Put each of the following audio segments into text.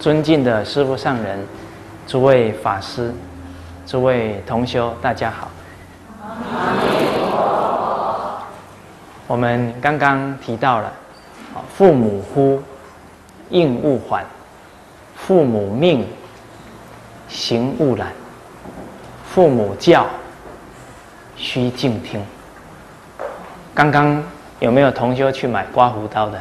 尊敬的师父上人，诸位法师，诸位同修，大家好。我们刚刚提到了，父母呼，应勿缓；父母命，行勿懒；父母教，须敬听。刚刚有没有同修去买刮胡刀的？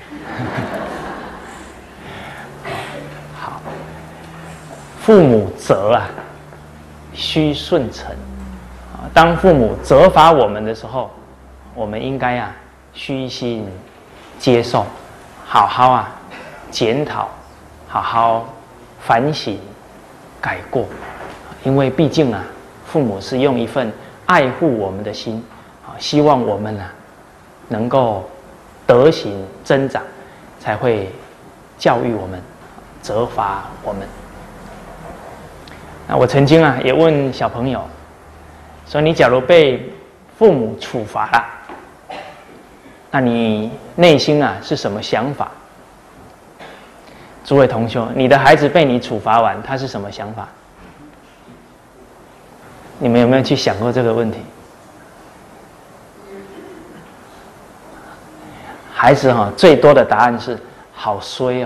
好，父母责啊，须顺承。当父母责罚我们的时候，我们应该虚心接受，好好检讨，好好反省改过。因为毕竟父母是用一份爱护我们的心，希望我们能够德行增长，才会教育我们，责罚我们。那我曾经也问小朋友说，你假如被父母处罚了，那你内心是什么想法？诸位同修，你的孩子被你处罚完，他是什么想法？你们有没有去想过这个问题？孩子最多的答案是好衰哦，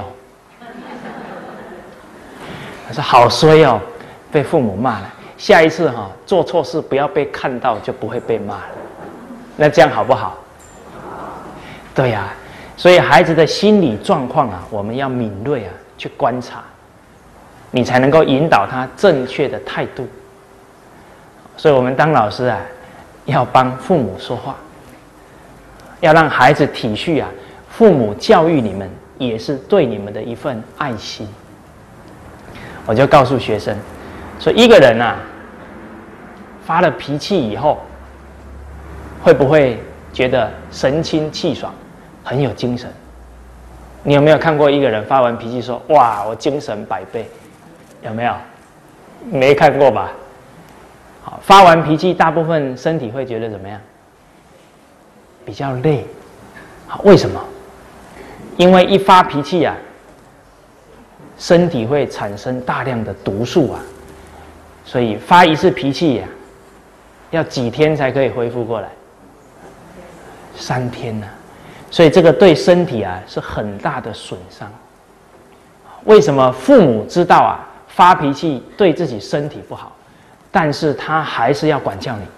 他说好衰哦，被父母骂了。下一次做错事不要被看到，就不会被骂了。那这样好不好？对呀，所以孩子的心理状况我们要敏锐去观察，你才能够引导他正确的态度。所以我们当老师要帮父母说话，要让孩子体恤父母教育你们也是对你们的一份爱心。我就告诉学生说，一个人发了脾气以后，会不会觉得神清气爽，很有精神？你有没有看过一个人发完脾气说，哇，我精神100倍？有没有？没看过吧？好，发完脾气，大部分身体会觉得怎么样？比较累。好，为什么？因为一发脾气身体会产生大量的毒素所以发一次脾气要几天才可以恢复过来？3天所以这个对身体是很大的损伤。为什么父母知道发脾气对自己身体不好，但是他还是要管教你？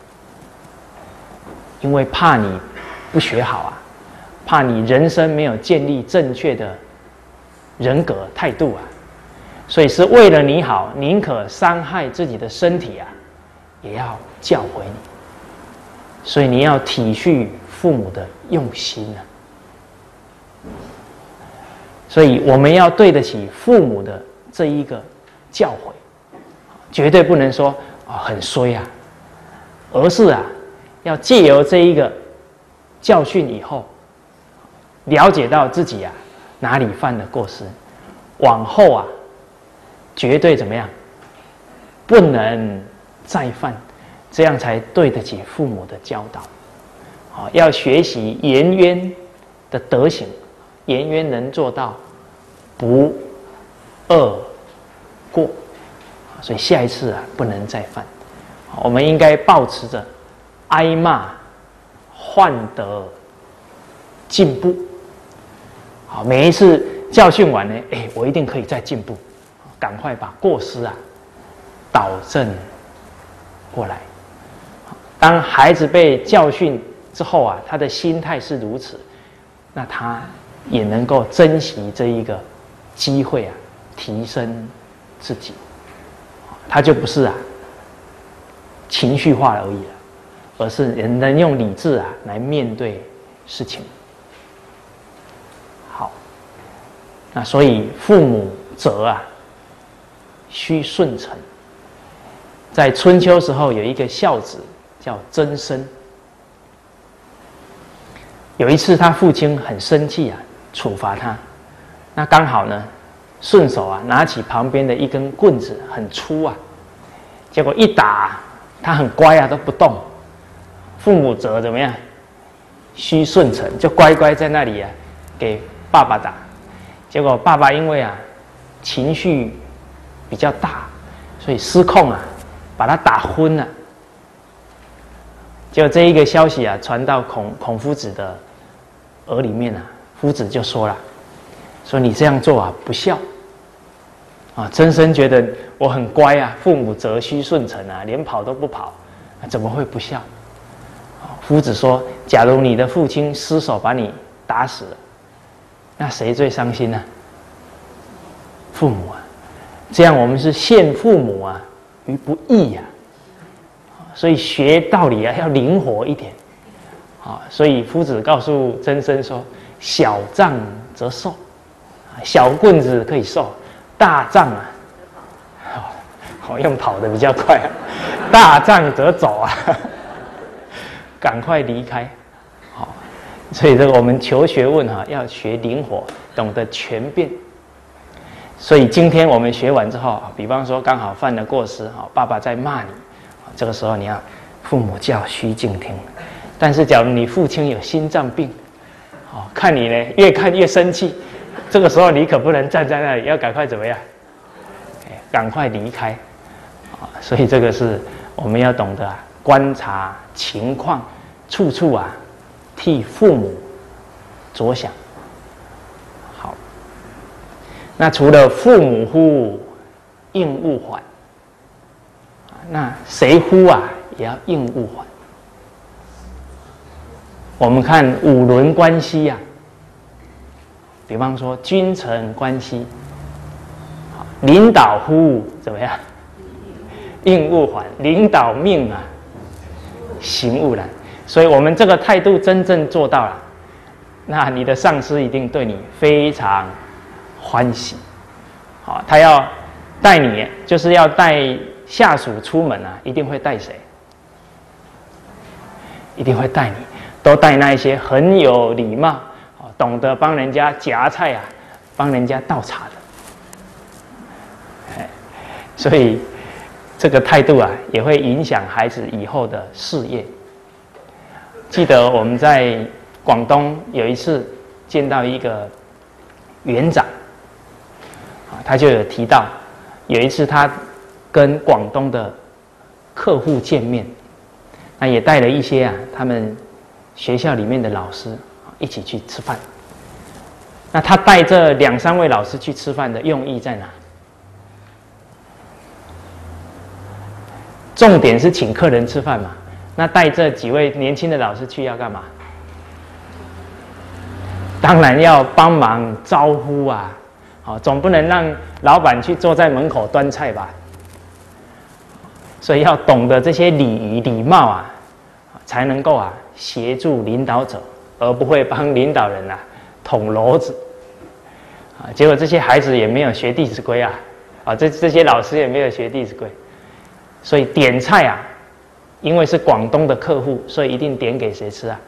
因为怕你不学好怕你人生没有建立正确的人格态度所以是为了你好，宁可伤害自己的身体也要教诲你。所以你要体恤父母的用心所以我们要对得起父母的这一个教诲，绝对不能说很衰而是要借由这一个教训以后，了解到自己哪里犯了过失，往后绝对怎么样，不能再犯，这样才对得起父母的教导。要学习颜渊的德行，颜渊能做到不贰过，所以下一次不能再犯。我们应该抱持着挨骂换得进步。好，每一次教训完呢，我一定可以再进步，赶快把过失导正过来。当孩子被教训之后他的心态是如此，那他也能够珍惜这一个机会提升自己，他就不是情绪化而已了，而是能用理智来面对事情。好，那所以父母责须顺承。在春秋时候有一个孝子叫曾参，有一次他父亲很生气处罚他，那刚好呢顺手拿起旁边的一根棍子，很粗结果一打他很乖都不动。父母责怎么样？须顺承，就乖乖在那里给爸爸打。结果爸爸因为情绪比较大，所以失控啊，把他打昏了。结果这一个消息啊，传到孔夫子的耳里面啊，夫子就说了，说你这样做啊不孝啊。曾参觉得我很乖啊，父母择须顺承啊，连跑都不跑，怎么会不孝？夫子说，假如你的父亲失手把你打死了，那谁最伤心呢？父母啊。这样我们是陷父母啊于不义呀。所以学道理啊要灵活一点，啊，所以夫子告诉曾参说：小杖则受，小棍子可以受，大杖啊，好用跑得比较快啊，大杖则走啊，赶快离开。好，所以这个我们求学问哈，要学灵活，懂得权变。所以今天我们学完之后，比方说刚好犯了过失，爸爸在骂你。这个时候你要父母教须敬听，但是假如你父亲有心脏病，看你呢越看越生气，这个时候你可不能站在那里，要赶快怎么样？赶快离开。所以这个是我们要懂得观察情况，处处啊替父母着想。好，那除了父母呼应勿缓。那谁呼啊，也要应勿缓。我们看五伦关系啊，比方说君臣关系，领导呼怎么样？应勿缓。领导命啊，行勿懒。所以我们这个态度真正做到了，那你的上司一定对你非常欢喜。好，他要带你，就是要带下属出门啊，一定会带谁？一定会带你，都带那一些很有礼貌、懂得帮人家夹菜啊、帮人家倒茶的。所以这个态度啊，也会影响孩子以后的事业。记得我们在广东有一次见到一个园长，他就有提到，有一次他跟广东的客户见面，那也带了一些他们学校里面的老师一起去吃饭。那他带这2、3位老师去吃饭的用意在哪？重点是请客人吃饭嘛。那带这几位年轻的老师去要干嘛？当然要帮忙招呼啊，总不能让老板去坐在门口端菜吧。所以要懂得这些礼仪礼貌啊，才能够协助领导者，而不会帮领导人捅娄子。结果这些孩子也没有学《弟子规》这些老师也没有学《弟子规》，所以点菜因为是广东的客户，所以一定点给谁吃啊？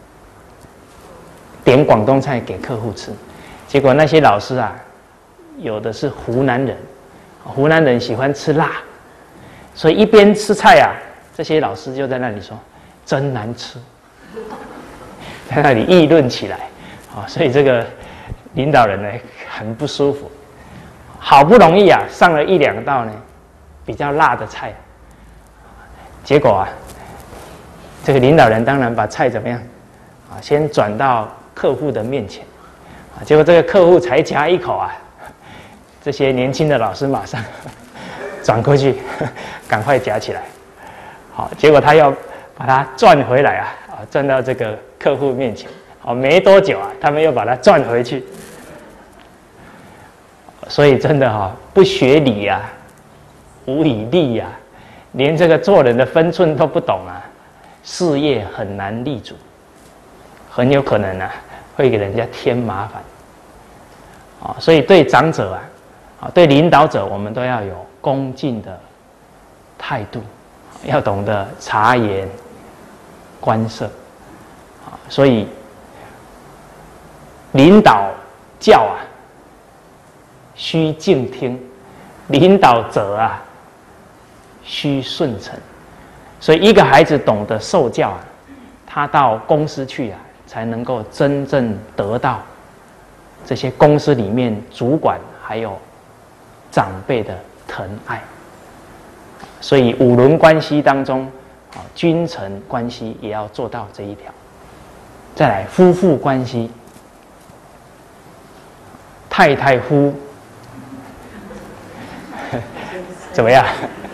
点广东菜给客户吃。结果那些老师有的是湖南人，湖南人喜欢吃辣。所以一边吃菜这些老师就在那里说：“真难吃。”在那里议论起来，所以这个领导人呢很不舒服。好不容易上了1、2道呢比较辣的菜，结果这个领导人当然把菜怎么样先转到客户的面前，结果这个客户才夹一口这些年轻的老师马上转过去，赶快夹起来。好，结果他要把它转回来转到这个客户面前。没多久他们又把它转回去。所以真的不学礼无以立连这个做人的分寸都不懂事业很难立足，很有可能会给人家添麻烦。所以对长者对领导者，我们都要有恭敬的态度，要懂得察言观色。所以领导教须敬听，领导者须顺承。所以一个孩子懂得受教他到公司去才能够真正得到这些公司里面主管还有长辈的疼爱。所以五伦关系当中，君臣关系也要做到这一条。再来，夫妇关系，太太夫怎么样？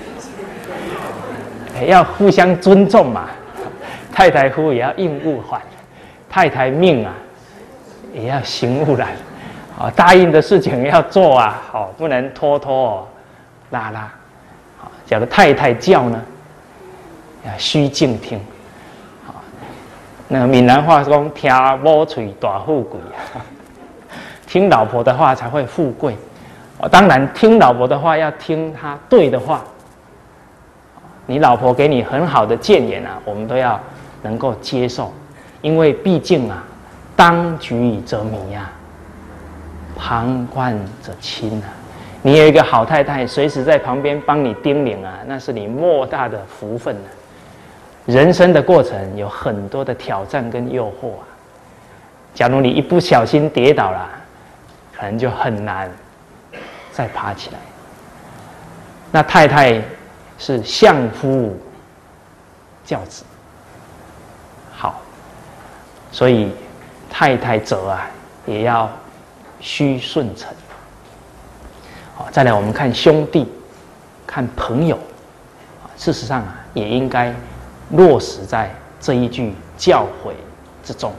要互相尊重嘛。太太夫也要应勿缓，太太命啊，也要行勿懒。答应的事情要做啊，不能拖拉拉。假如太太叫呢，要须敬听。那个闽南话说，听某嘴大富贵啊，听老婆的话才会富贵。当然，听老婆的话要听她对的话。你老婆给你很好的谏言啊，我们都要能够接受，因为毕竟啊，当局者迷啊，旁观者清啊。你有一个好太太，随时在旁边帮你叮咛啊，那是你莫大的福分啊。人生的过程有很多的挑战跟诱惑啊，假如你一不小心跌倒了，可能就很难再爬起来。那太太是相夫教子，好，所以太太者啊，也要须顺承。好，再来我们看兄弟，看朋友，事实上啊，也应该落实在这一句教诲之中。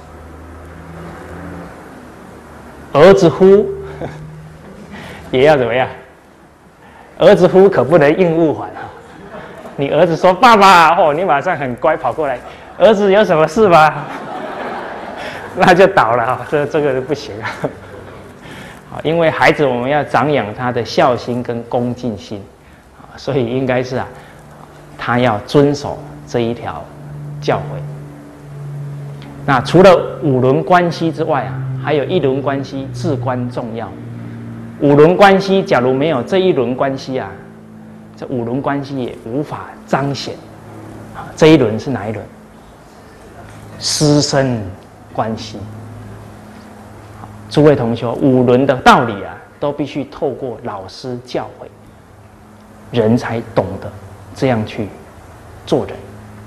儿子呼，也要怎么样？儿子呼可不能应勿缓啊！你儿子说爸爸你马上很乖跑过来，儿子有什么事吗？那就倒了啊，这个不行啊！因为孩子我们要长养他的孝心跟恭敬心，所以应该是他要遵守这一条教诲。那除了五伦关系之外还有一伦关系至关重要。五伦关系假如没有这一伦关系这五伦关系也无法彰显。这一伦是哪一伦？师生关系。诸位同学，五伦的道理都必须透过老师教诲，人才懂得这样去做人。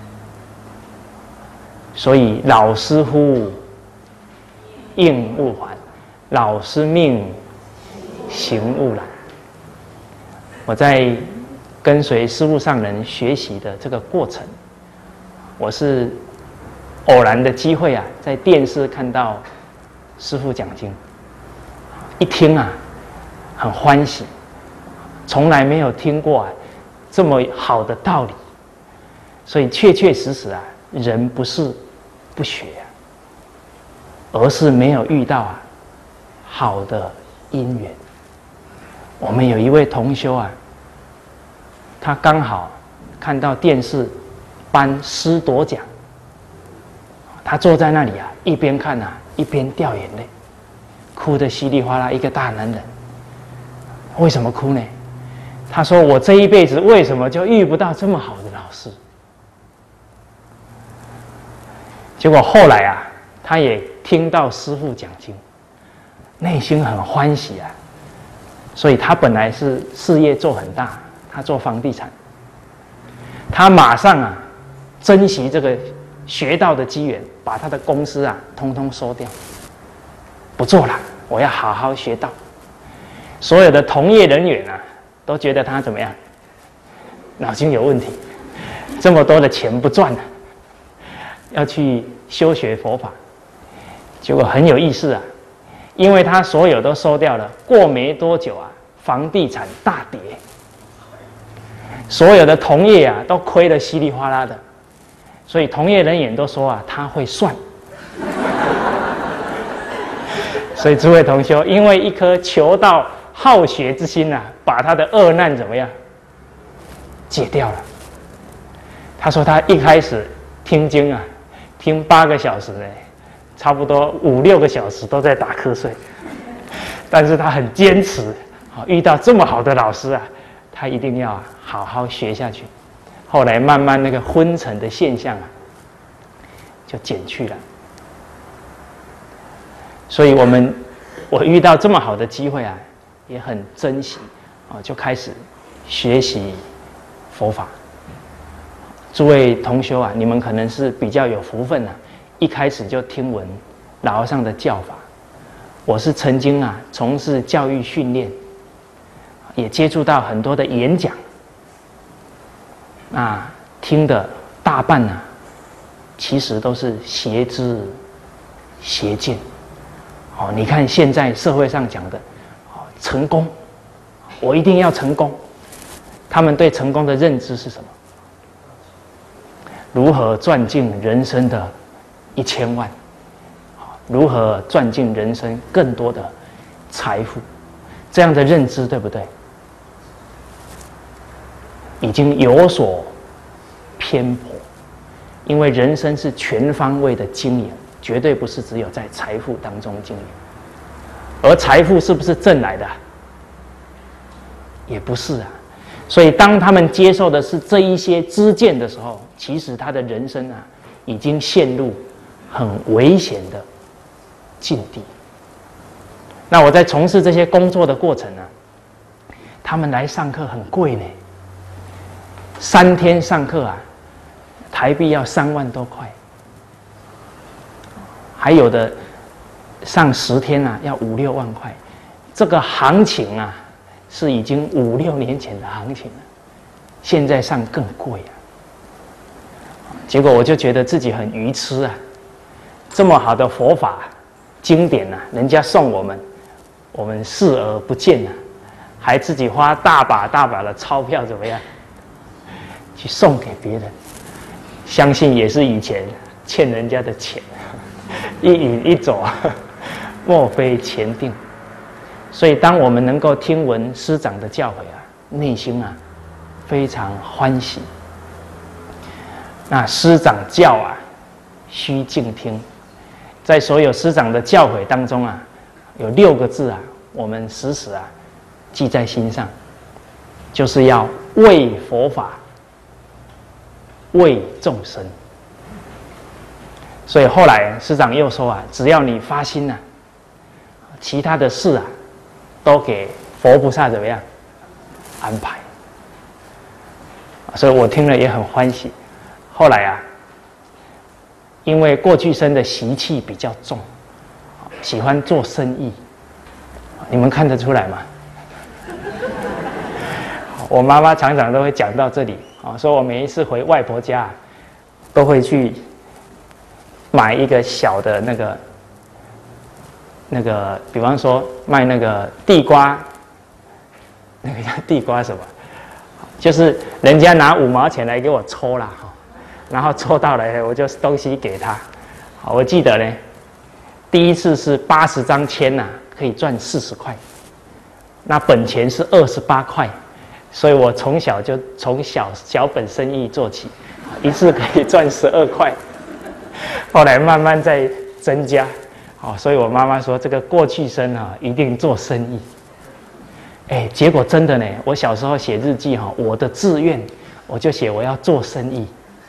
所以老师呼，应勿缓；老师命，行勿懒。我在跟随师父上人学习的这个过程，我是偶然的机会在电视看到师父讲经，一听很欢喜，从来没有听过这么好的道理，所以确确实实人不是不学而是没有遇到好的因缘。我们有一位同修他刚好看到电视颁师铎奖，他坐在那里一边看一边掉眼泪，哭得稀里哗啦，一个大男人。为什么哭呢？他说：“我这一辈子为什么就遇不到这么好的老师？”结果后来他也听到师父讲经，内心很欢喜所以他本来是事业做很大，他做房地产，他马上珍惜这个学到的机缘，把他的公司通通收掉，不做了，我要好好学道。所有的同业人员都觉得他怎么样？脑筋有问题，这么多的钱不赚了，要去修学佛法。结果很有意思因为他所有都收掉了，过没多久房地产大跌，所有的同业都亏得稀里哗啦的。所以同业人员都说他会算。所以诸位同修，因为一颗求道好学之心把他的恶难怎么样解掉了。他说他一开始听经听8个小时差不多5、6个小时都在打瞌睡，但是他很坚持遇到这么好的老师他一定要好好学下去。后来慢慢那个昏沉的现象就减去了。所以我遇到这么好的机会也很珍惜就开始学习佛法。诸位同修啊，你们可能是比较有福分啊，一开始就听闻老和尚的教法。我是曾经啊从事教育训练，也接触到很多的演讲，听的大半啊，其实都是邪知邪见。你看现在社会上讲的，成功，我一定要成功。他们对成功的认知是什么？如何赚进人生的1000万？如何赚进人生更多的财富？这样的认知对不对？已经有所偏颇，因为人生是全方位的经营，绝对不是只有在财富当中经营。而财富是不是挣来的？也不是啊。所以当他们接受的是这一些知见的时候，其实他的人生啊，已经陷入很危险的境地。那我在从事这些工作的过程呢，他们来上课很贵呢，3天上课啊，台币要3万多块，还有的上10天啊，要5、6万块。这个行情啊，是已经5、6年前的行情了，现在上更贵啊。结果我就觉得自己很愚痴啊，这么好的佛法经典啊，人家送我们视而不见啊，还自己花大把大把的钞票怎么样去送给别人？相信也是以前欠人家的钱，一饮一走，莫非前定。所以当我们能够听闻师长的教诲啊，内心啊非常欢喜。那师长教啊，须敬听。在所有师长的教诲当中啊，有6个字啊，我们时时啊记在心上，就是要为佛法，为众生。所以后来师长又说啊，只要你发心啊，其他的事啊，都给佛菩萨怎么样安排。所以我听了也很欢喜。后来啊，因为过去生的习气比较重，喜欢做生意，你们看得出来吗？我妈妈常常都会讲到这里啊，说我每一次回外婆家，都会去买一个小的那个，比方说卖那个地瓜，那个叫地瓜什么？就是人家拿5毛钱来给我抽啦，然后抽到了我就东西给他。我记得呢，第一次是80张签呐，可以赚40块，那本钱是28块，所以我从小就从小本生意做起，一次可以赚12块，后来慢慢再增加。所以我妈妈说这个过去生啊，一定做生意。结果真的呢，我小时候写日记我的志愿我就写我要做生意，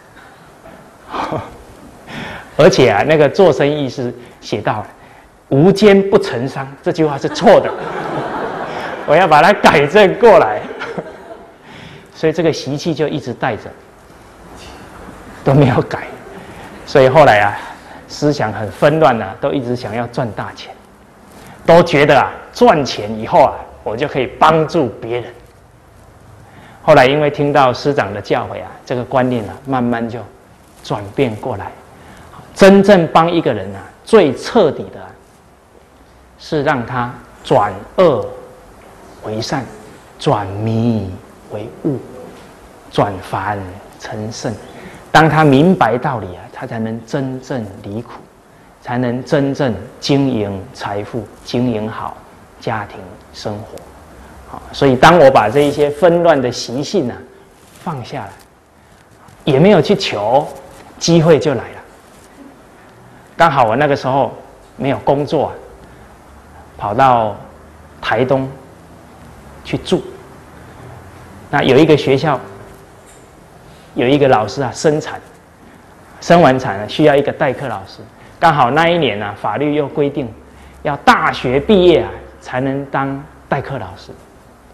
而且啊，那个做生意是写到无奸不成商，这句话是错的，我要把它改正过来。所以这个习气就一直带着，都没有改。所以后来啊，思想很纷乱啊，都一直想要赚大钱，都觉得啊，赚钱以后啊，我就可以帮助别人。后来因为听到师长的教诲啊，这个观念啊，慢慢就转变过来。真正帮一个人啊，最彻底的是让他转恶为善，转迷为悟，转凡成圣。当他明白道理啊，他才能真正离苦，才能真正经营财富，经营好家庭生活。所以当我把这一些纷乱的习性啊放下来，也没有去求，机会就来了。刚好我那个时候没有工作跑到台东去住。那有一个学校有一个老师啊生产，生完产需要一个代课老师。刚好那一年啊，法律又规定要大学毕业才能当代课老师。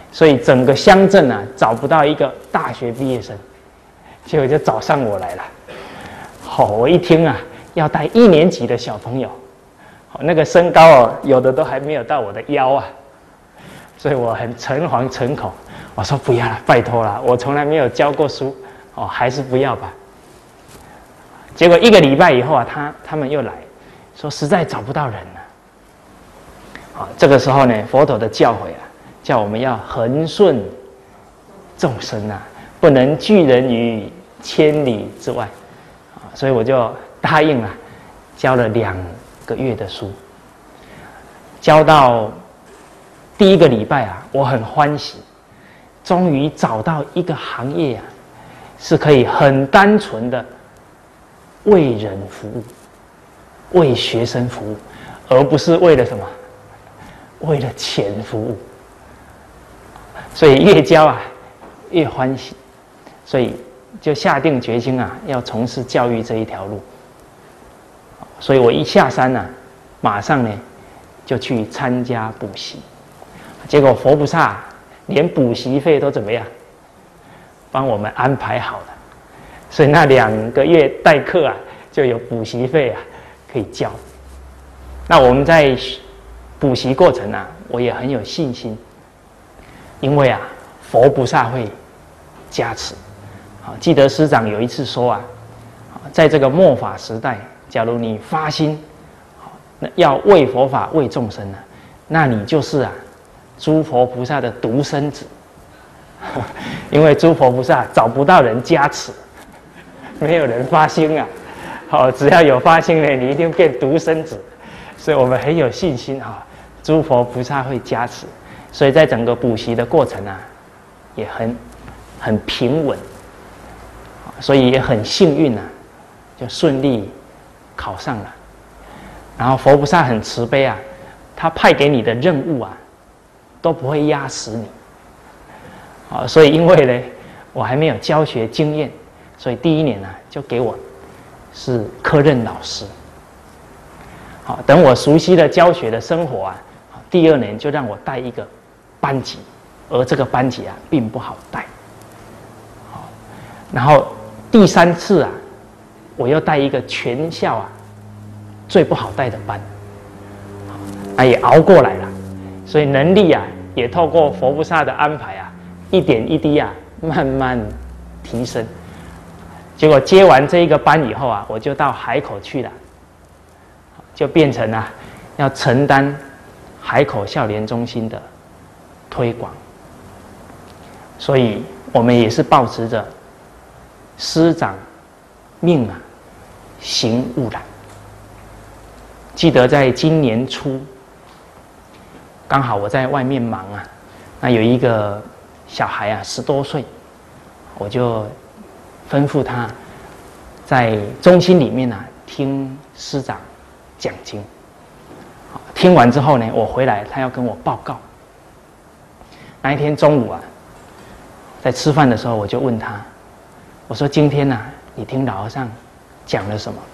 所以整个乡镇啊找不到一个大学毕业生，结果就找上我来了。好，我一听啊，要带1年级的小朋友，那个身高哦，有的都还没有到我的腰啊，所以我很诚惶诚恐，我说不要了，拜托了，我从来没有教过书，哦，还是不要吧。结果1个礼拜以后啊，他们又来说实在找不到人了。啊，这个时候呢，佛陀的教诲啊，叫我们要恒顺众生啊，不能拒人于千里之外。啊，所以我就答应了，教了2个月的书。教到第1个礼拜啊，我很欢喜，终于找到一个行业啊，是可以很单纯的为人服务，为学生服务，而不是为了什么？为了钱服务。所以越教啊越欢喜，所以就下定决心啊，要从事教育这一条路。所以我一下山啊，马上呢就去参加补习。结果佛菩萨连补习费都怎么样？帮我们安排好了。所以那2个月代课啊，就有补习费啊可以交。那我们在补习过程啊，我也很有信心，因为啊，佛菩萨会加持。记得师长有一次说啊，在这个末法时代，假如你发心，要为佛法、为众生啊，那你就是啊，诸佛菩萨的独生子。因为诸佛菩萨找不到人加持，没有人发心啊。好，只要有发心呢，你一定变独生子。所以我们很有信心啊，诸佛菩萨会加持。所以在整个补习的过程啊，也很平稳，所以也很幸运啊，就顺利考上了。然后佛菩萨很慈悲啊，他派给你的任务啊，都不会压死你。所以因为呢，我还没有教学经验，所以第1年呢就给我是科任老师。好，等我熟悉了教学的生活啊，第2年就让我带一个班级，而这个班级啊并不好带。好，然后第3次啊，我又带一个全校啊最不好带的班，也熬过来了，所以能力啊也透过佛菩萨的安排啊，一点一滴啊慢慢提升。结果接完这一个班以后啊，我就到海口去了，就变成啊要承担海口孝廉中心的推广。所以我们也是抱持着师长命啊行勿染。记得在今年初，刚好我在外面忙啊，那有一个小孩啊10多岁，我就吩咐他在中心里面啊听师长讲经。听完之后呢，我回来他要跟我报告。那一天中午啊，在吃饭的时候，我就问他，我说今天啊，你听老和尚讲了什么？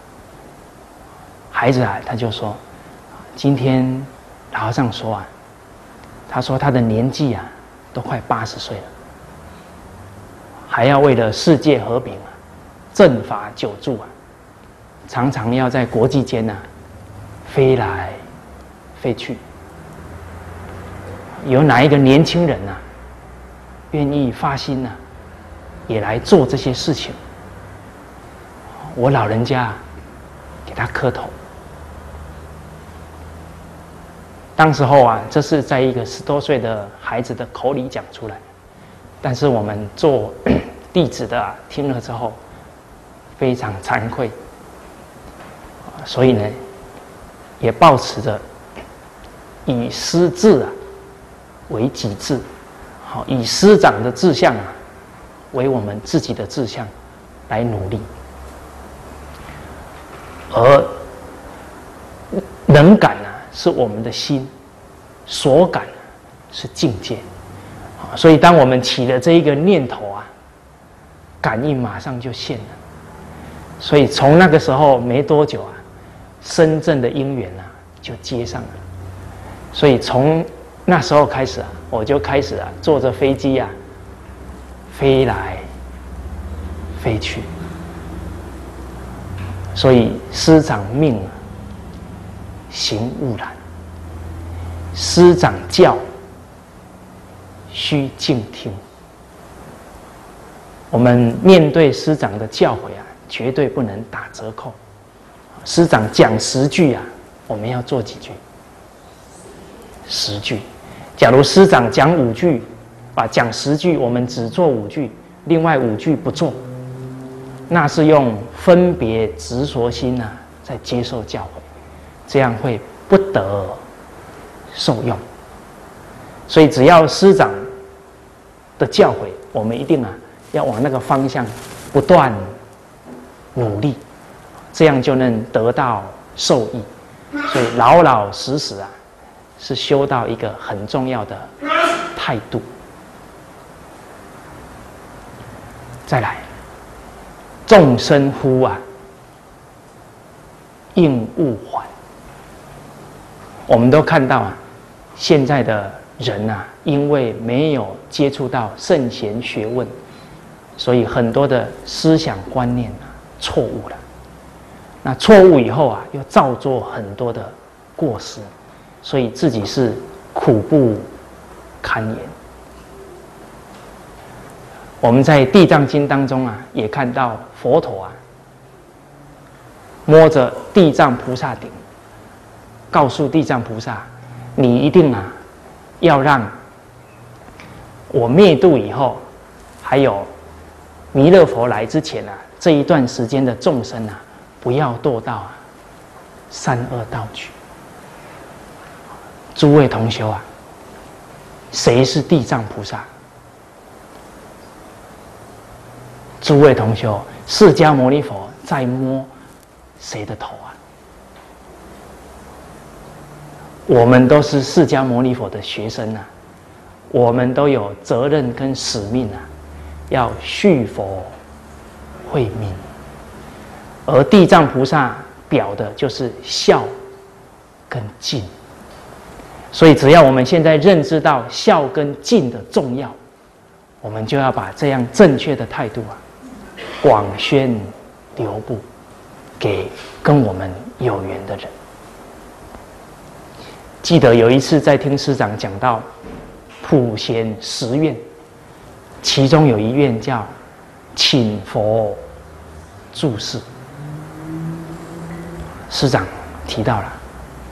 孩子啊，他就说，今天老和尚说啊，他说他的年纪啊都快80岁了，还要为了世界和平啊，正法久住啊，常常要在国际间啊飞来飞去。有哪一个年轻人啊，愿意发心啊，也来做这些事情？我老人家给他磕头。当时候啊，这是在一个10多岁的孩子的口里讲出来，但是我们做弟子的啊，听了之后非常惭愧，所以呢，也抱持着以师志啊为己志，好，以师长的志向啊为我们自己的志向来努力，而能感啊是我们的心，所感是境界，所以当我们起了这一个念头啊，感应马上就现了。所以从那个时候没多久啊，深圳的因缘啊就接上了。所以从那时候开始啊，我就开始啊，坐着飞机啊，飞来飞去。所以师长命啊，行勿懒；师长教，须静听。我们面对师长的教诲啊，绝对不能打折扣。师长讲10句啊，我们要做几句？10句。假如师长讲5句，讲10句，我们只做5句，另外5句不做，那是用分别执着心啊，在接受教诲，这样会不得受用。所以，只要师长的教诲，我们一定啊，要往那个方向不断努力，这样就能得到受益。所以，老老实实啊，是修到一个很重要的态度。再来，众生乎啊，应勿缓。我们都看到啊，现在的人啊，因为没有接触到圣贤学问，所以很多的思想观念啊错误了。那错误以后啊，又造作很多的过失，所以自己是苦不堪言。我们在《地藏经》当中啊，也看到佛陀啊，摸着地藏菩萨顶，告诉地藏菩萨：“你一定啊，要让我灭度以后，还有弥勒佛来之前啊，这一段时间的众生啊，不要堕到三恶道去。”诸位同修啊，谁是地藏菩萨？诸位同修，释迦牟尼佛在摸谁的头啊？我们都是释迦牟尼佛的学生啊，我们都有责任跟使命啊，要续佛慧命。而地藏菩萨表的就是孝跟敬，所以只要我们现在认知到孝跟敬的重要，我们就要把这样正确的态度啊，广宣流布给跟我们有缘的人。记得有一次在听师长讲到普贤10愿，其中有一愿叫请佛住世。师长提到了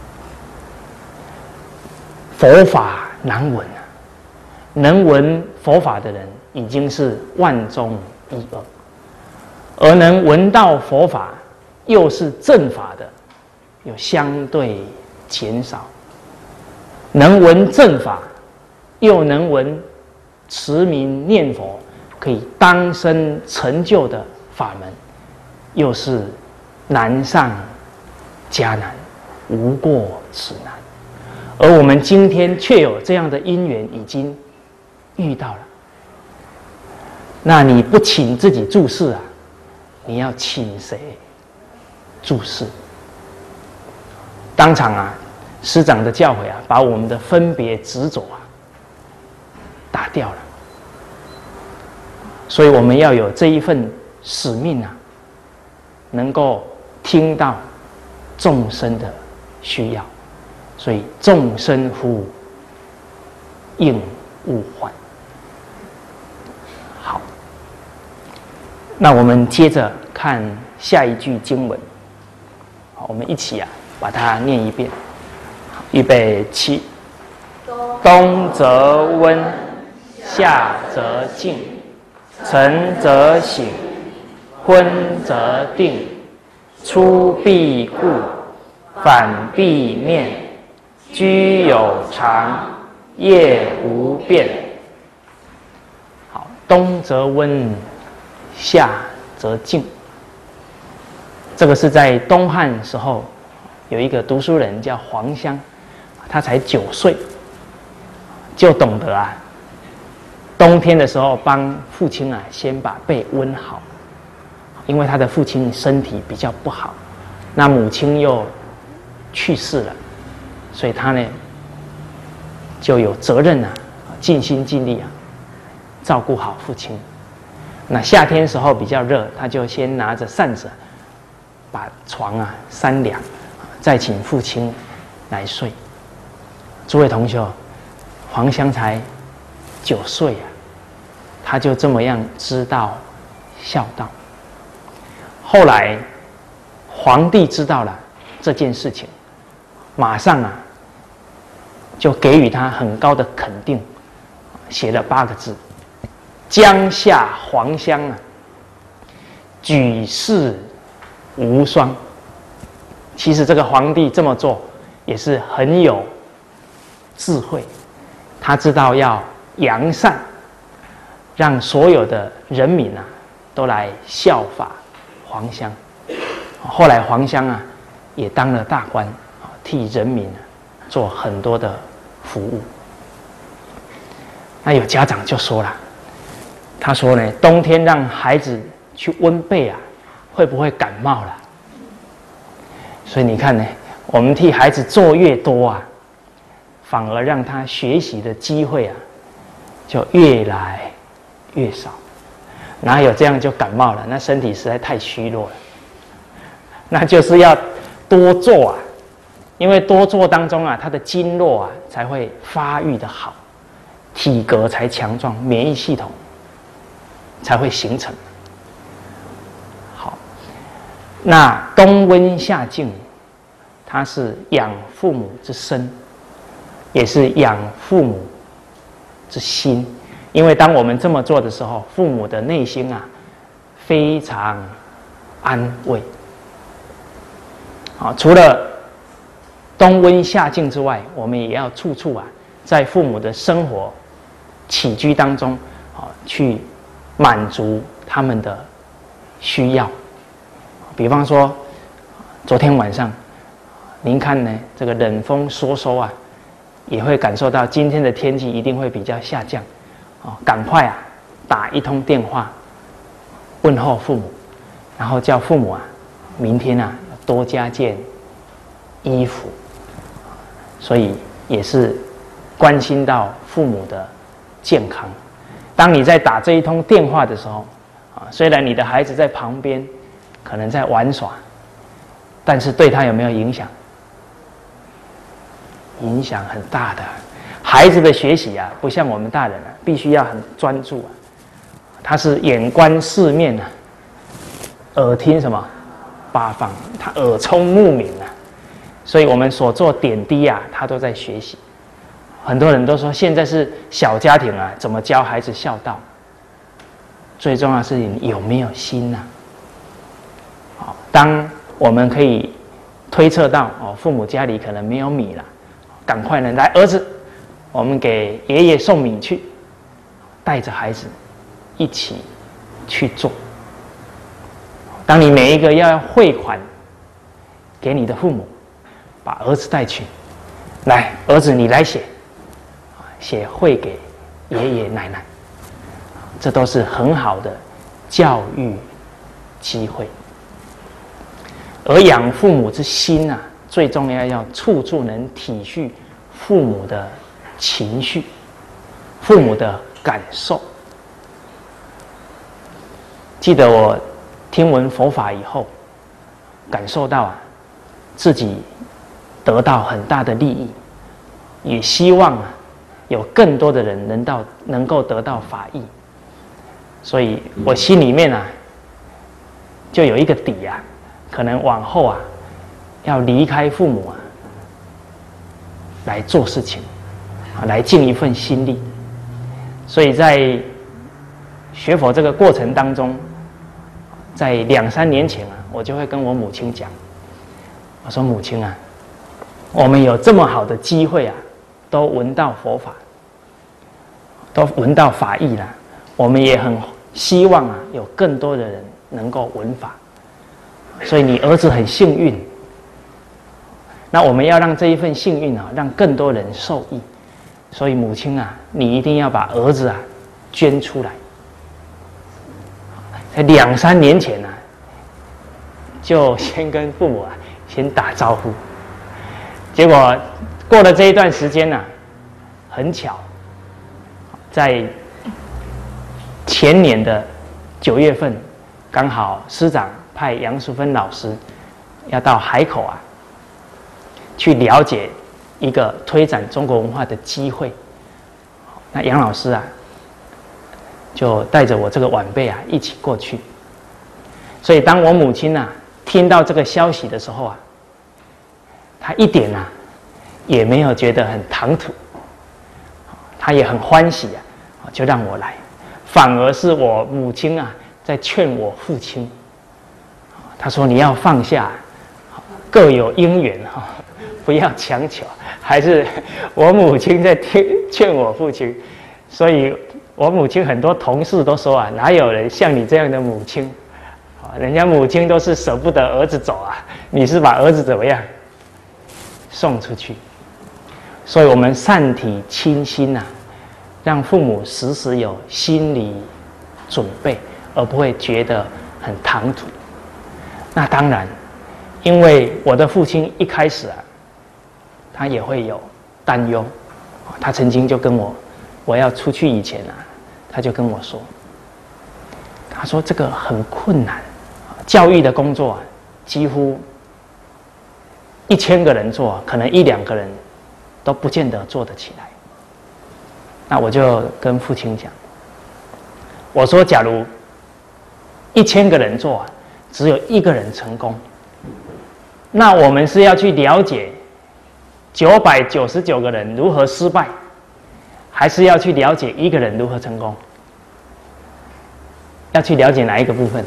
佛法难闻啊，能闻佛法的人已经是万中一二，而能闻到佛法又是正法的，又相对减少。能闻正法，又能闻持名念佛，可以当生成就的法门，又是难上加难，无过此难。而我们今天却有这样的因缘，已经遇到了。那你不请自己住世啊？你要请谁住世？当场啊，师长的教诲啊，把我们的分别执着啊打掉了。所以我们要有这一份使命啊，能够听到众生的需要。所以众生乎应勿缓。好，那我们接着看下一句经文。好，我们一起啊把它念一遍。预备起。冬则温，夏则静，晨则省，昏则定，出必固，反必面，居有常，业无变。好，冬则温，夏则静。这个是在东汉时候，有一个读书人叫黄香，他才9岁，就懂得啊，冬天的时候帮父亲啊先把被温好，因为他的父亲身体比较不好，那母亲又去世了。所以他呢， 就有责任啊，尽心尽力啊，照顾好父亲。那夏天时候比较热，他就先拿着扇子，把床啊扇凉，再请父亲来睡。诸位同学，黄香才9岁啊，他就这么样知道孝道。后来皇帝知道了这件事情，马上啊就给予他很高的肯定，写了8个字：江夏黄香啊，举世无双。其实这个皇帝这么做也是很有智慧，他知道要扬善，让所有的人民啊都来效法黄香。后来黄香啊也当了大官，替人民做很多的服务。那有家长就说了，他说呢，冬天让孩子去温被啊，会不会感冒了？所以你看呢，我们替孩子做越多啊，反而让他学习的机会啊就越来越少。哪有这样就感冒了？那身体实在太虚弱了。那就是要多做啊，因为多做当中啊，他的经络啊才会发育的好，体格才强壮，免疫系统才会形成。好，那冬温夏静，它是养父母之身，也是养父母之心。因为当我们这么做的时候，父母的内心啊非常安慰。好，除了冬温夏静之外，我们也要处处啊，在父母的生活起居当中，去满足他们的需要。比方说，昨天晚上，您看呢，这个冷风嗖嗖啊，也会感受到今天的天气一定会比较下降，赶快啊打一通电话问候父母，然后叫父母啊，明天啊多加件衣服，所以也是关心到父母的健康。当你在打这一通电话的时候，虽然你的孩子在旁边，可能在玩耍，但是对他有没有影响？影响很大的。孩子的学习啊，不像我们大人啊，必须要很专注啊。他是眼观四面啊，耳听什么八方，他耳聪目明啊。所以我们所做点滴啊，他都在学习。很多人都说现在是小家庭啊，怎么教孩子孝道？最重要的是你有没有心啊？好，当我们可以推测到父母家里可能没有米了，赶快呢来儿子，我们给爷爷送米去，带着孩子一起去做。当你每一个要汇款给你的父母，把儿子带去，来，儿子你来写汇给爷爷奶奶，这都是很好的教育机会。而养父母之心啊，最重要处处能体恤父母的情绪、父母的感受。记得我听闻佛法以后，感受到啊，自己得到很大的利益，也希望啊，有更多的人能够得到法益。所以我心里面啊，就有一个底啊，可能往后啊，要离开父母啊，来做事情，来尽一份心力。所以在学佛这个过程当中，在2、3年前啊，我就会跟我母亲讲，我说母亲啊，我们有这么好的机会啊，都闻到佛法，都闻到法义了，我们也很希望啊，有更多的人能够闻法。所以你儿子很幸运，那我们要让这一份幸运啊，让更多人受益。所以母亲啊，你一定要把儿子啊捐出来。在2、3年前啊，就先跟父母啊先打招呼，结果过了这一段时间啊， 很巧，在前年的9月份，刚好师长派杨淑芬老师要到海口啊，去了解一个推展中国文化的机会。那杨老师啊，就带着我这个晚辈啊一起过去。所以当我母亲啊听到这个消息的时候啊，她一点啊也没有觉得很唐突，她也很欢喜啊，就让我来。反而是我母亲啊在劝我父亲，她说你要放下，各有因缘哈，不要强求。还是我母亲在劝我父亲，所以我母亲很多同事都说啊，哪有人像你这样的母亲？人家母亲都是舍不得儿子走啊，你是把儿子怎么样送出去？所以我们善体亲心啊，让父母时时有心理准备，而不会觉得很唐突。那当然，因为我的父亲一开始啊，他也会有担忧。他曾经就跟我要出去以前啊，他就跟我说，他说这个很困难。教育的工作啊，几乎1000个人做，可能1、2个人都不见得做得起来。那我就跟父亲讲，我说假如1000个人做啊，只有1个人成功，那我们是要去了解999个人如何失败，还是要去了解1个人如何成功？要去了解哪一个部分？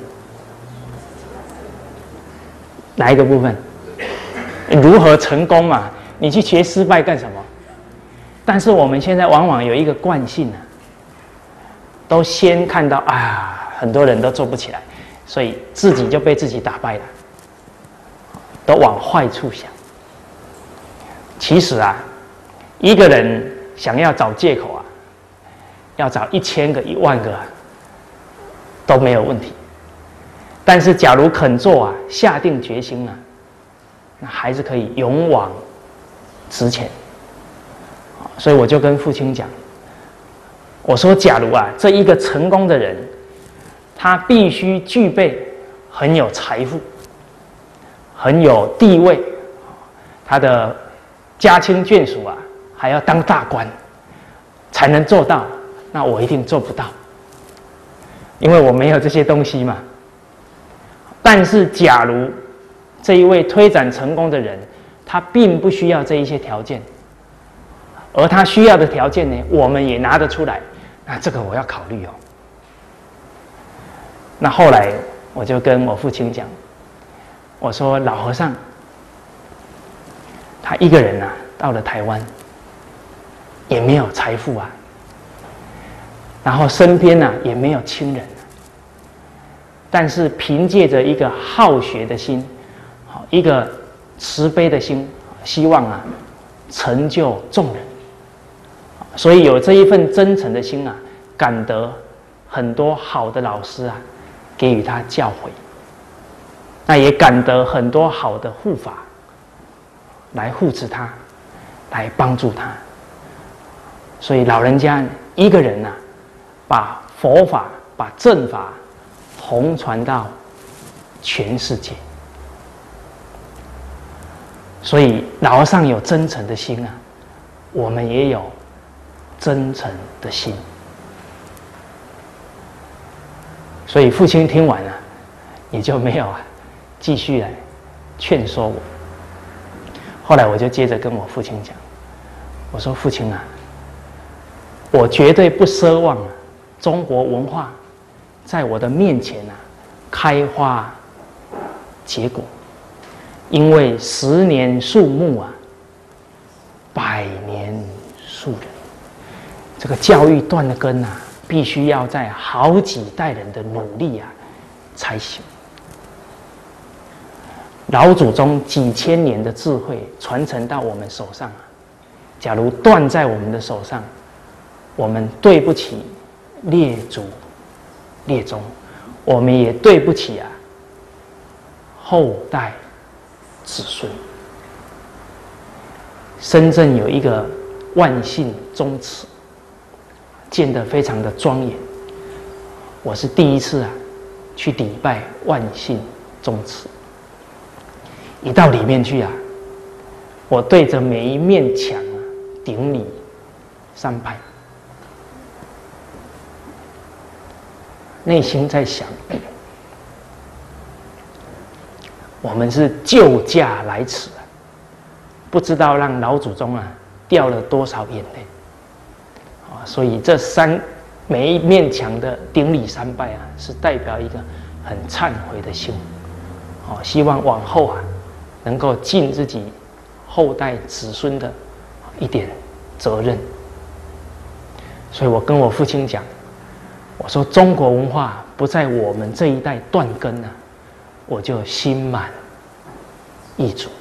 哪一个部分？如何成功嘛？你去学失败干什么？但是我们现在往往有一个惯性啊，都先看到啊，很多人都做不起来，所以自己就被自己打败了，都往坏处想。其实啊，一个人想要找借口啊，要找1000个、10000个啊，都没有问题。但是，假如肯做啊，下定决心啊，那还是可以勇往直前。所以我就跟父亲讲，我说，假如啊，这一个成功的人，他必须具备很有财富、很有地位，他的家亲眷属啊，还要当大官，才能做到。那我一定做不到，因为我没有这些东西嘛。但是，假如这一位推展成功的人，他并不需要这一些条件，而他需要的条件呢，我们也拿得出来，那这个我要考虑哦。那后来我就跟我父亲讲，我说老和尚，他一个人啊，到了台湾，也没有财富啊，然后身边啊也没有亲人。但是凭借着一个好学的心，一个慈悲的心，希望啊成就众人，所以有这一份真诚的心啊，感得很多好的老师啊给予他教诲，那也感得很多好的护法来护持他，来帮助他。所以老人家一个人啊，把佛法、把正法弘传到全世界。所以老和尚有真诚的心啊，我们也有真诚的心。所以父亲听完了，也就没有继续来劝说我。后来我就接着跟我父亲讲，我说父亲啊，我绝对不奢望中国文化在我的面前开花结果，因为10年树木100年树人，这个教育断了根必须要在好几代人的努力才行。老祖宗几千年的智慧传承到我们手上假如断在我们的手上，我们对不起列祖列宗，我们也对不起后代子孙。深圳有一个万信宗祠，建得非常的庄严。我是第一次去礼拜万信宗祠。一到里面去我对着每一面墙顶礼3拜，内心在想，我们是救驾来此不知道让老祖宗掉了多少眼泪所以每一面墙的顶礼3拜是代表一个很忏悔的心希望往后能够尽自己后代子孙的一点责任。所以我跟我父亲讲，我说中国文化不在我们这一代断根我就心满意足了。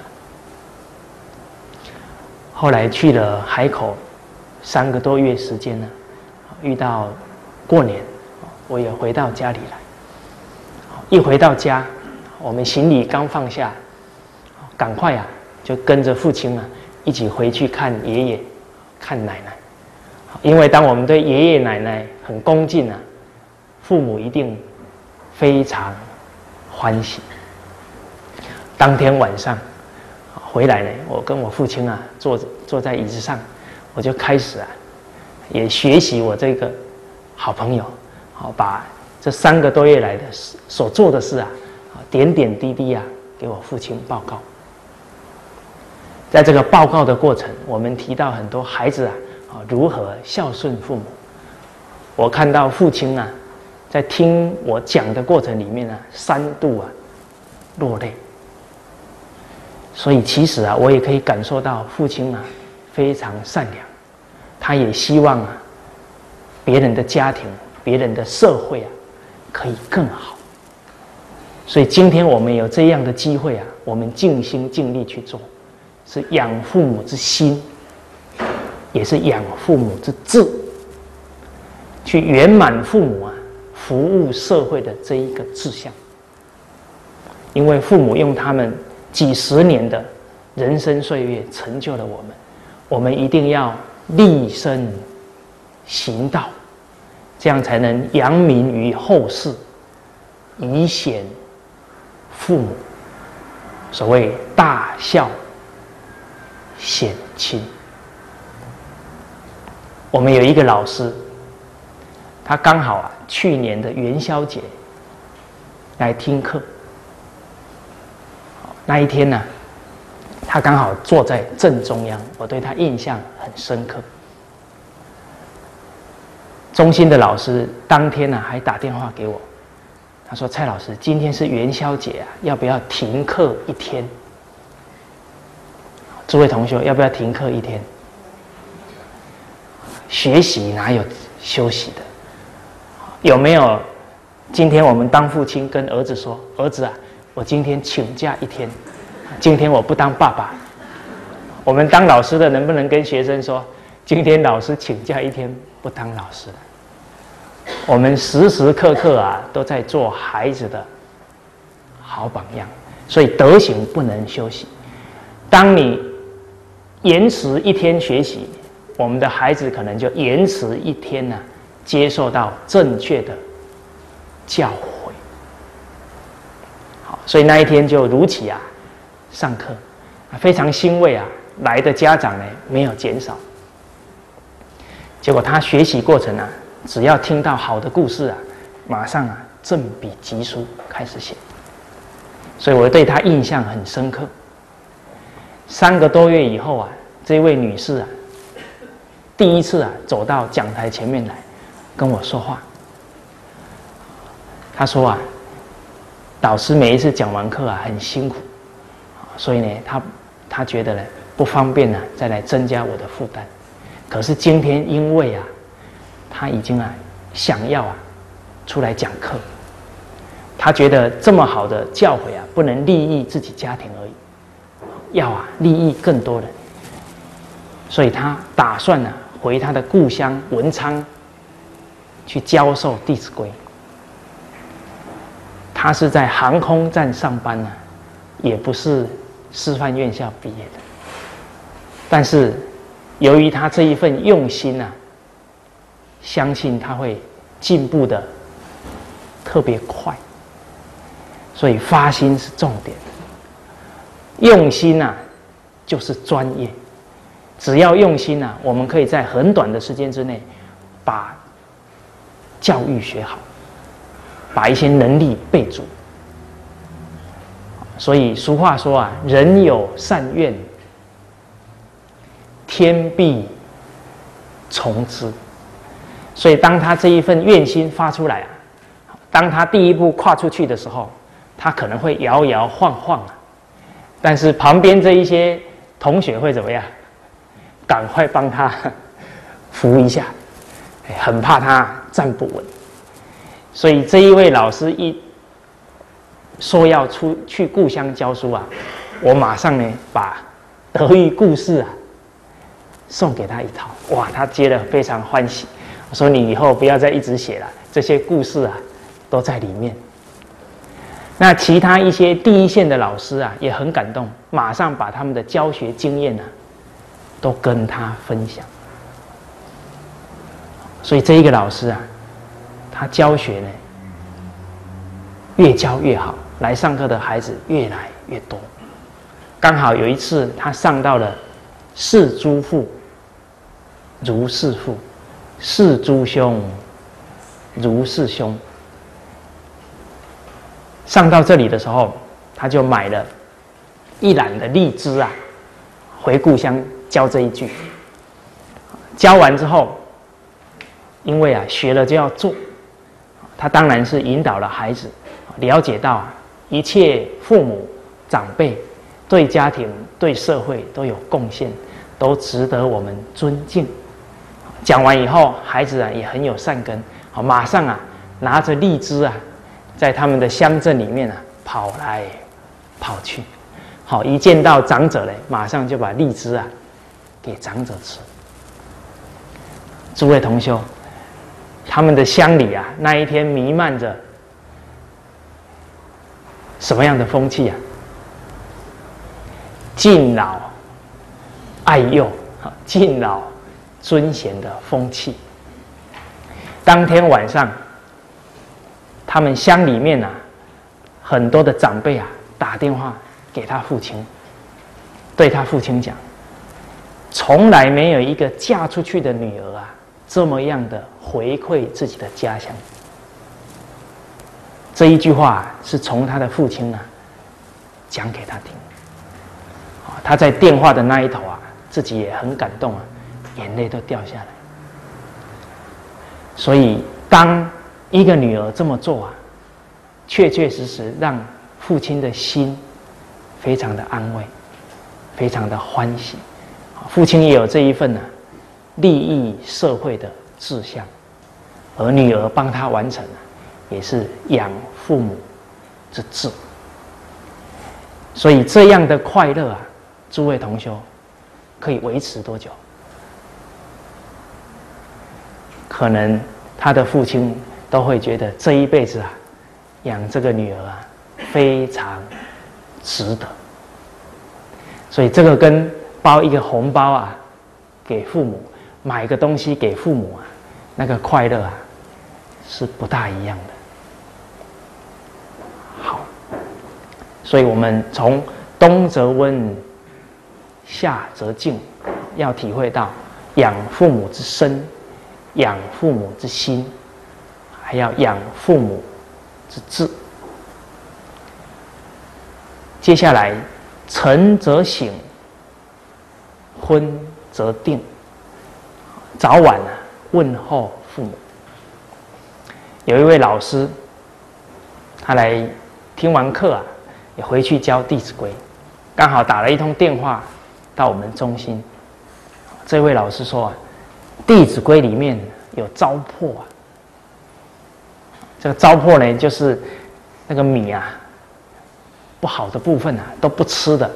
后来去了海口3个多月时间遇到过年，我也回到家里来。一回到家，我们行李刚放下，赶快就跟着父亲一起回去看爷爷、看奶奶。因为当我们对爷爷奶奶很恭敬父母一定非常欢喜。当天晚上回来呢，我跟我父亲坐在椅子上，我就开始也学习我这个好朋友，把这3个多月来的所做的事点点滴滴给我父亲报告。在这个报告的过程，我们提到很多孩子如何孝顺父母。我看到父亲在听我讲的过程里面3度落泪。所以其实我也可以感受到父亲非常善良，他也希望别人的家庭、别人的社会可以更好。所以今天我们有这样的机会我们尽心尽力去做，是养父母之心，也是养父母之志，去圆满父母服务社会的这一个志向。因为父母用他们几十年的人生岁月成就了我们，我们一定要立身行道，这样才能扬名于后世，以显父母。所谓大孝显亲。我们有一个老师，他刚好去年的元宵节来听课。那一天他刚好坐在正中央，我对他印象很深刻。中心的老师当天还打电话给我，他说：“蔡老师，今天是元宵节要不要停课1天？诸位同学，要不要停课1天？学习哪有休息的？有没有？今天我们当父亲跟儿子说：儿子我今天请假1天，今天我不当爸爸。我们当老师的能不能跟学生说，今天老师请假1天，不当老师了？我们时时刻刻都在做孩子的好榜样，所以德行不能休息。当你延迟1天学习，我们的孩子可能就延迟1天接受到正确的教诲。所以那一天就如期上课，非常欣慰来的家长呢没有减少。结果他学习过程只要听到好的故事马上正笔疾书开始写。所以我对他印象很深刻。3个多月以后这位女士第一次走到讲台前面来跟我说话。她说导师每一次讲完课很辛苦，所以呢他觉得呢不方便再来增加我的负担。可是今天因为他已经想要出来讲课，他觉得这么好的教诲不能利益自己家庭而已，要利益更多人，所以他打算回他的故乡文昌去教授《弟子规》。他是在航空站上班也不是师范院校毕业的，但是由于他这一份用心啊，相信他会进步的特别快。所以发心是重点，用心啊就是专业。只要用心啊，我们可以在很短的时间之内把教育学好，把一些能力备足。所以俗话说啊，人有善愿，天必从之。所以当他这一份愿心发出来啊，当他第一步跨出去的时候，他可能会摇摇晃晃啊，但是旁边这一些同学会怎么样？赶快帮他扶一下，很怕他站不稳。所以这一位老师一说要出去故乡教书啊，我马上呢把德育故事啊送给他一套，哇，他接了非常欢喜。我说你以后不要再一直写了，这些故事啊都在里面。那其他一些第一线的老师啊也很感动，马上把他们的教学经验啊都跟他分享。所以这一个老师啊，他教学呢越教越好，来上课的孩子越来越多。刚好有一次他上到了是诸父如是父，是诸兄如是兄。上到这里的时候，他就买了一篮的荔枝啊，回故乡教这一句。教完之后，因为啊学了就要做，他当然是引导了孩子了解到一切父母长辈对家庭对社会都有贡献，都值得我们尊敬。讲完以后，孩子啊也很有善根，马上啊拿着荔枝啊，在他们的乡镇里面啊跑来跑去。好，一见到长者嘞，马上就把荔枝啊给长者吃。诸位同修，他们的乡里啊，那一天弥漫着什么样的风气啊？敬老爱幼、敬老尊贤的风气。当天晚上，他们乡里面啊，很多的长辈啊打电话给他父亲，对他父亲讲，从来没有一个嫁出去的女儿啊这么样的回馈自己的家乡。这一句话是从他的父亲啊讲给他听。他在电话的那一头啊，自己也很感动啊，眼泪都掉下来。所以当一个女儿这么做啊，确确实实让父亲的心非常的安慰，非常的欢喜。父亲也有这一份利益社会的志向，而女儿帮他完成也是养父母之志。所以这样的快乐啊，诸位同修可以维持多久？可能他的父亲都会觉得这一辈子啊，养这个女儿啊非常值得。所以这个跟包一个红包啊给父母，买个东西给父母啊，那个快乐啊是不大一样的。好，所以我们从冬则温，夏则静，要体会到养父母之身，养父母之心，还要养父母之志。接下来，晨则省，昏则定。早晚问候父母。有一位老师，他来听完课啊，也回去教《弟子规》，刚好打了一通电话到我们中心。这位老师说啊，《弟子规》里面有糟粕啊。这个糟粕呢，就是那个米啊，不好的部分啊都不吃的。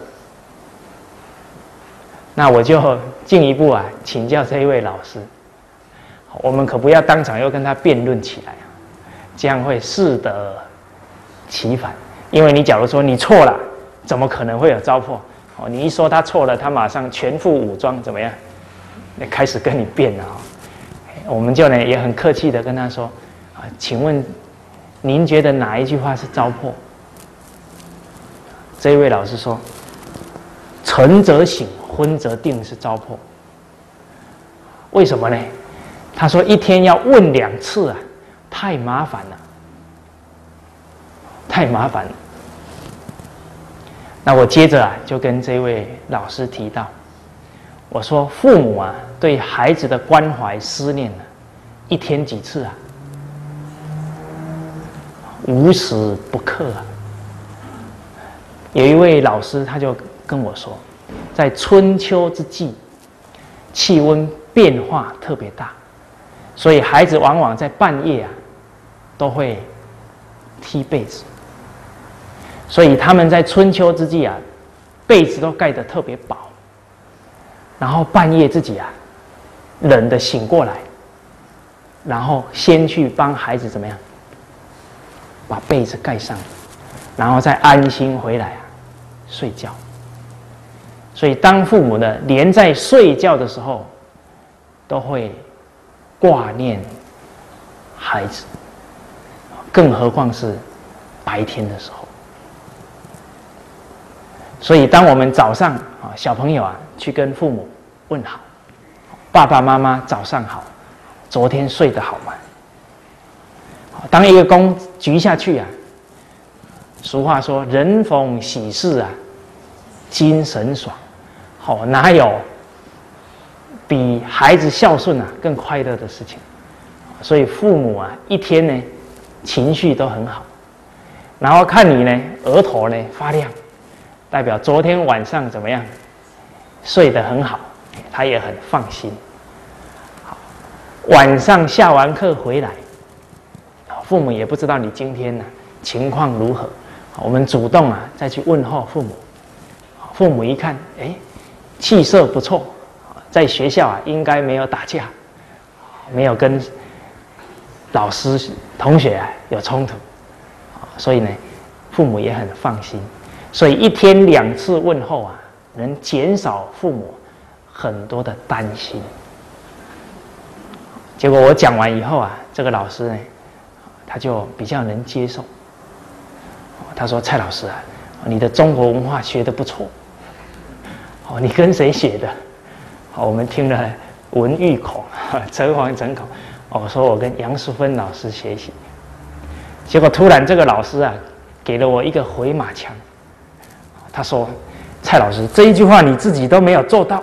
那我就进一步啊请教这一位老师，我们可不要当场又跟他辩论起来啊，这样会适得其反。因为你假如说你错了，怎么可能会有糟粕？你一说他错了，他马上全副武装，怎么样？ 开始跟你辩了啊。我们就呢也很客气的跟他说啊，请问您觉得哪一句话是糟粕？这一位老师说，晨则省，昏则定是糟粕。为什么呢？他说一天要问2次啊，太麻烦了，太麻烦了。那我接着啊就跟这位老师提到，我说父母啊对孩子的关怀思念啊，一天几次啊？无时不刻啊。有一位老师他就跟我说，在春秋之际，气温变化特别大，所以孩子往往在半夜啊都会踢被子，所以他们在春秋之际啊，被子都盖得特别薄，然后半夜自己啊冷得醒过来，然后先去帮孩子怎么样把被子盖上，然后再安心回来啊睡觉。所以当父母呢连在睡觉的时候都会挂念孩子，更何况是白天的时候。所以当我们早上啊小朋友啊去跟父母问好，爸爸妈妈早上好，昨天睡得好吗？当一个躬举下去啊，俗话说人逢喜事啊精神爽，哪有比孩子孝顺啊更快乐的事情？所以父母啊一天呢情绪都很好，然后看你呢额头呢发亮，代表昨天晚上怎么样睡得很好，他也很放心。好，晚上下完课回来，父母也不知道你今天呢情况如何，我们主动啊再去问候父母。父母一看，气色不错，在学校啊应该没有打架，没有跟老师同学啊有冲突，所以呢父母也很放心。所以一天2次问候啊，能减少父母很多的担心。结果我讲完以后啊，这个老师呢他就比较能接受。他说：“蔡老师啊，你的中国文化学得不错。你跟谁学的？”我们听了文玉孔、陈黄整孔。我说我跟杨淑芬老师学习。结果突然这个老师啊，给了我一个回马枪。他说：“蔡老师，这一句话你自己都没有做到，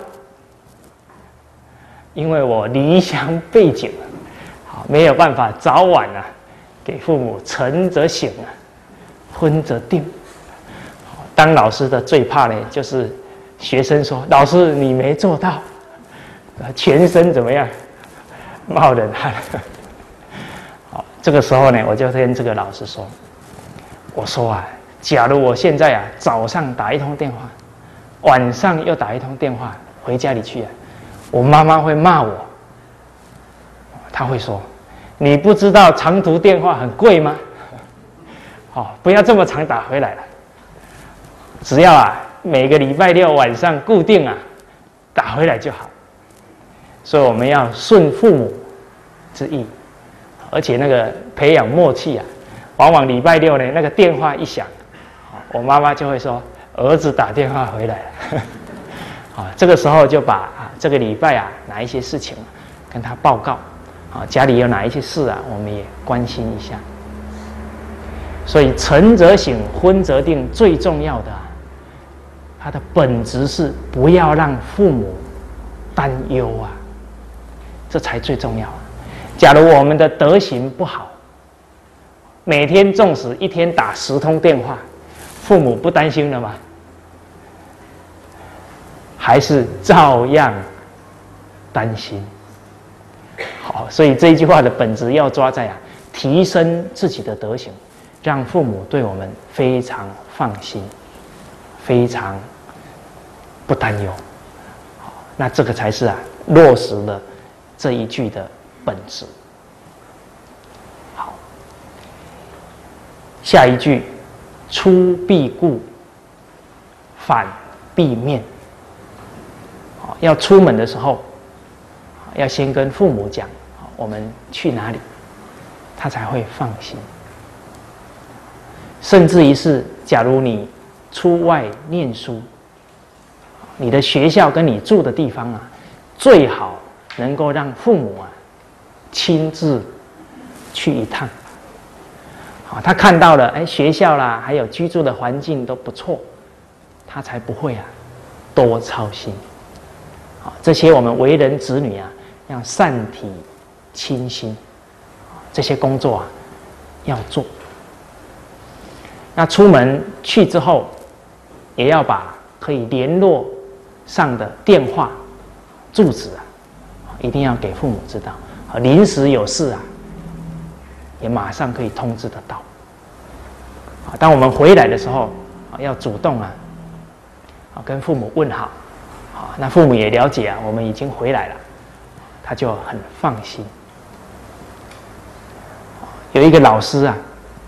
因为我离乡背井，没有办法早晚啊，给父母晨则省啊，昏则定。当老师的最怕呢，就是学生说：‘老师你没做到’，全身怎么样，冒冷汗。好，这个时候呢，我就跟这个老师说：‘我说啊，假如我现在啊早上打1通电话，晚上又打1通电话回家里去啊，我妈妈会骂我。她会说：你不知道长途电话很贵吗？不要这么常打回来了。只要啊每个礼拜6晚上固定啊打回来就好。所以我们要顺父母之意，而且那个培养默契啊，往往礼拜6呢那个电话一响，我妈妈就会说儿子打电话回来了。这个时候就把这个礼拜啊哪一些事情跟他报告，家里有哪一些事啊，我们也关心一下。所以晨则省，昏则定，最重要的它的本质是不要让父母担忧啊，这才最重要。假如我们的德行不好，每天纵使一天打10通电话，父母不担心了吗？还是照样担心。好，所以这一句话的本质要抓在提升自己的德行，让父母对我们非常放心，非常不担忧。那这个才是落实了这一句的本质。好，下一句，出必顾，反必面。要出门的时候， 要先跟父母讲，我们去哪里，他才会放心。甚至于是，假如你出外念书，你的学校跟你住的地方啊，最好能够让父母啊亲自去一趟。好，他看到了，哎，学校啦，还有居住的环境都不错，他才不会啊多操心。好，这些我们为人子女啊，要善体亲心，这些工作啊要做。那出门去之后，也要把可以联络上的电话、住址啊，一定要给父母知道。临时有事啊，也马上可以通知得到。当我们回来的时候，要主动啊，跟父母问好。那父母也了解啊，我们已经回来了，他就很放心。有一个老师啊，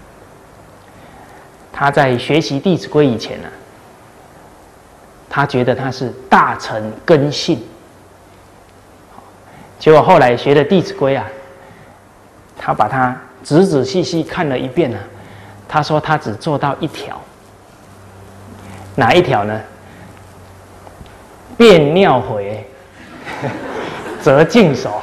他在学习《弟子规》以前呢，他觉得他是大乘根性，结果后来学的《弟子规》啊，他把它仔仔细细看了一遍呢，他说他只做到一条，哪一条呢？便尿回，则净手。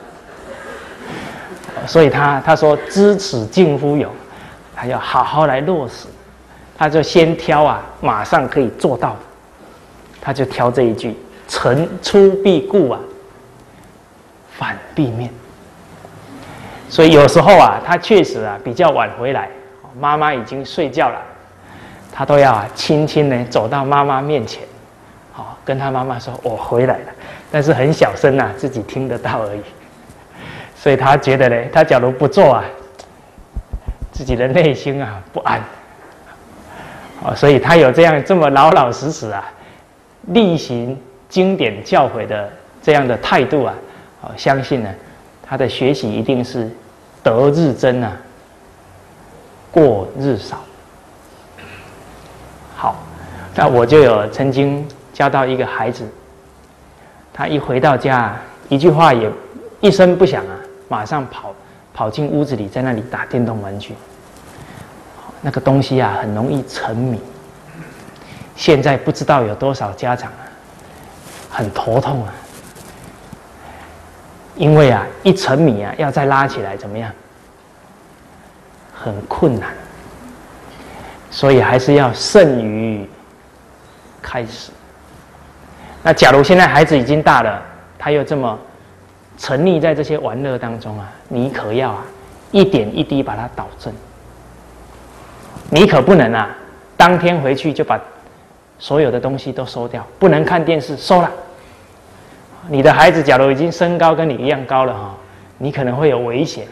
所以他说知耻近乎勇，他要好好来落实。他就先挑啊，马上可以做到的，他就挑这一句：晨出必顾啊，反必面。所以有时候啊，他确实啊比较晚回来，妈妈已经睡觉了，他都要啊轻轻的走到妈妈面前，跟他妈妈说：“我回来了。”但是很小声啊，自己听得到而已。所以他觉得呢，他假如不做啊，自己的内心啊不安。所以他有这么老老实实啊，力行经典教诲的这样的态度啊，相信呢，他的学习一定是得日增啊，过日少。好，那我就有曾经教到一个孩子，他一回到家，一句话也一声不响啊，马上跑进屋子里，在那里打电动玩具。那个东西啊，很容易沉迷。现在不知道有多少家长啊，很头痛啊，因为啊，一沉迷啊，要再拉起来怎么样？很困难。所以还是要慎于开始。那假如现在孩子已经大了，他又这么沉溺在这些玩乐当中啊，你可要啊一点一滴把它导正。你可不能啊，当天回去就把所有的东西都收掉，不能看电视，收了。你的孩子假如已经身高跟你一样高了哈，你可能会有危险。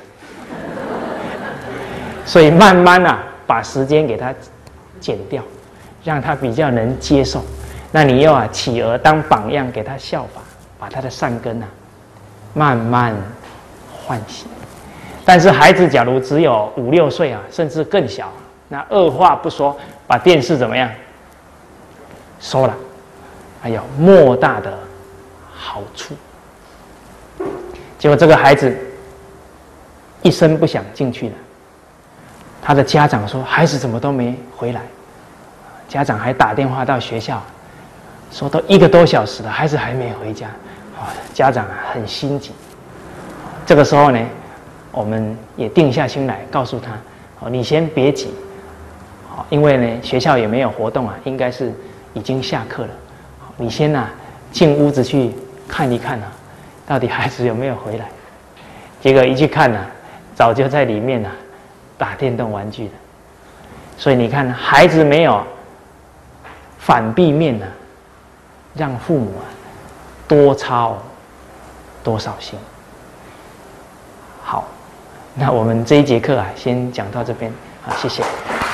所以慢慢啊，把时间给他减掉，让他比较能接受。那你又啊起而当榜样，给他效法，把他的善根啊慢慢唤醒。但是孩子假如只有5、6岁啊，甚至更小，那二话不说，把电视怎么样收了，还有莫大的好处。结果这个孩子一声不响进去了，他的家长说孩子怎么都没回来，家长还打电话到学校说都1个多小时了，孩子还没回家，家长很心急。这个时候呢，我们也定下心来告诉他，你先别急，因为呢学校也没有活动啊，应该是已经下课了，你先进屋子去看一看到底孩子有没有回来。结果一去看早就在里面打电动玩具了。所以你看，孩子没有反必面让父母多操多少心。好，那我们这一节课先讲到这边，谢谢。